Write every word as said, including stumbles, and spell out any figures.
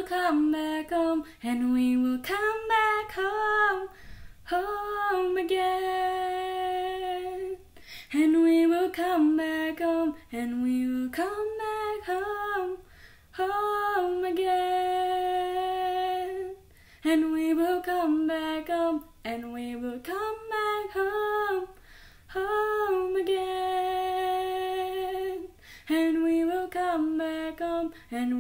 come back home, and we will come back home, home again. And we will come back home, and we will come back home, home again. And we will come back home, and we will come back home, home again. And we will come back home, and